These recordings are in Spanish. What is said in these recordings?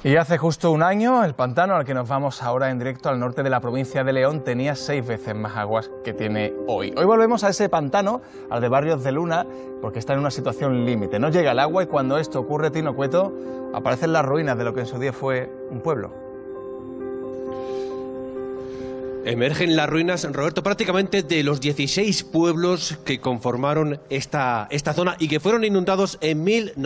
Y hace justo un año, el pantano al que nos vamos ahora en directo al norte de la provincia de León tenía 6 veces más aguas que tiene hoy. Hoy volvemos a ese pantano, al de Barrios de Luna, porque está en una situación límite. No llega el agua y cuando esto ocurre, Tino Cueto, aparecen las ruinas de lo que en su día fue un pueblo. Emergen las ruinas, Roberto, prácticamente de los 16 pueblos que conformaron esta zona y que fueron inundados en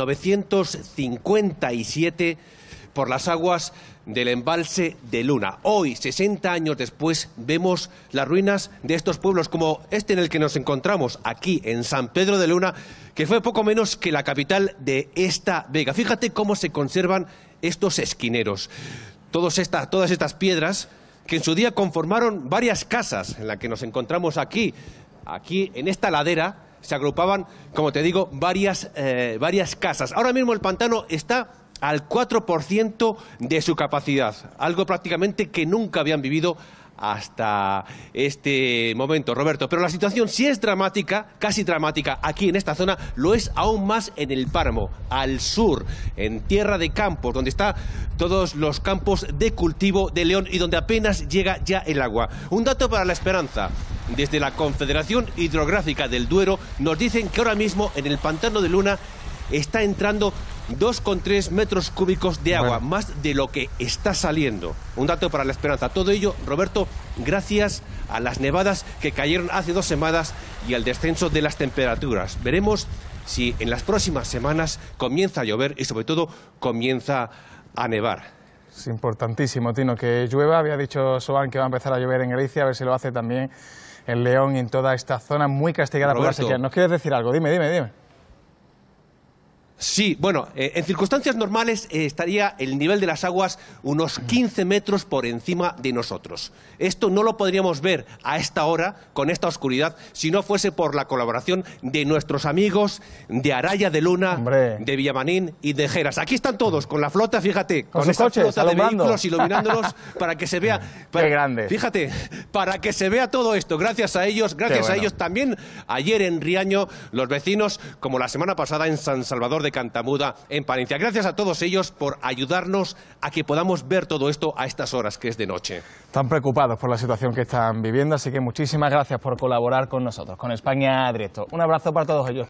1957 por las aguas del embalse de Luna. Hoy, 60 años después, vemos las ruinas de estos pueblos como este en el que nos encontramos, aquí en San Pedro de Luna, que fue poco menos que la capital de esta vega. Fíjate cómo se conservan estos esquineros. Todas estas piedras que en su día conformaron varias casas en la que nos encontramos aquí en esta ladera, se agrupaban, como te digo, varias casas. Ahora mismo el pantano está al 4% de su capacidad, algo prácticamente que nunca habían vivido hasta este momento, Roberto. Pero la situación sí es dramática, casi dramática, aquí en esta zona, lo es aún más en el páramo, al sur, en Tierra de Campos, donde están todos los campos de cultivo de León y donde apenas llega ya el agua. Un dato para la esperanza. Desde la Confederación Hidrográfica del Duero nos dicen que ahora mismo en el pantano de Luna está entrando 2,3 metros cúbicos de agua, más de lo que está saliendo. Un dato para la esperanza. Todo ello, Roberto, gracias a las nevadas que cayeron hace 2 semanas y al descenso de las temperaturas. Veremos si en las próximas semanas comienza a llover y sobre todo comienza a nevar. Es importantísimo, Tino, que llueva. Había dicho Soban que va a empezar a llover en Galicia, a ver si lo hace también en León y en toda esta zona muy castigada, Roberto, por la sequía. ¿Nos quieres decir algo? Dime. Sí, bueno, en circunstancias normales estaría el nivel de las aguas unos 15 metros por encima de nosotros. Esto no lo podríamos ver a esta hora, con esta oscuridad, si no fuese por la colaboración de nuestros amigos de Araya de Luna, de Villamarín y de Geras. Aquí están todos, con la flota, fíjate, con esa flota de vehículos iluminándolos para que se vea. Qué grande. Fíjate, para que se vea todo esto. Gracias a ellos, a ellos también. Ayer en Riaño, los vecinos, como la semana pasada en San Salvador de Cantamuda, en Palencia. Gracias a todos ellos por ayudarnos a que podamos ver todo esto a estas horas que es de noche. Están preocupados por la situación que están viviendo, así que muchísimas gracias por colaborar con nosotros, con España Directo. Un abrazo para todos ellos.